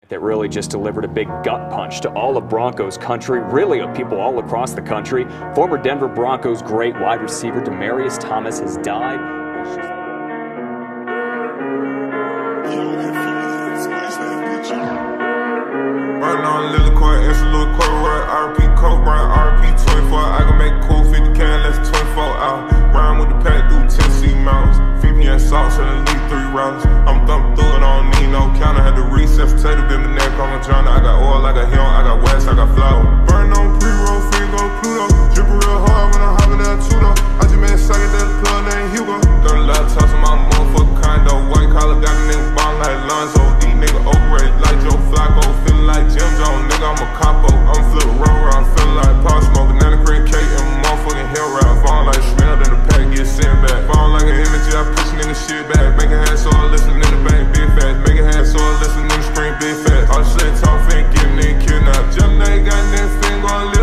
That really just delivered a big gut punch to all of Broncos country, really of people all across the country. Former Denver Broncos great wide receiver Demaryius Thomas has died. Right now, Lily Court, Absolute Court, RP Coke, RP 24. I can make cool 50 can, that's 24 out. Round with the pack, do Tennessee mountains. VPN sauce and elite 3 rounds. I'm thumping through it, I don't need no counter. Had to reset, potato, bit my neck, I'm a John. I got oil, I got him, I got west, I got flour. Burn on pre-roll, finger, Pluto. Drippin' real hard when I'm hopping that Tudo. I just made a socket that plug named Hugo. Done a lot of talks in my motherfucking condo. White collar, got a nigga ballin' like Lonzo. These nigga overrated like Joe Flacco. Feelin' like Jim Jones, nigga, I'm a capo. I'm flip roll, I'm feelin' like Paul Smoke. Banana cream cake and motherfucking hill rap. Falling like smell, then the pack get sent back. Falling like an energy, I push nigga shit back. Make a hand so I listen in the bank, big fast. Make a hand so I listen in the screen, big fast. All shit talk, finna get nigga kidnapped. Jump, now you got nigga finger on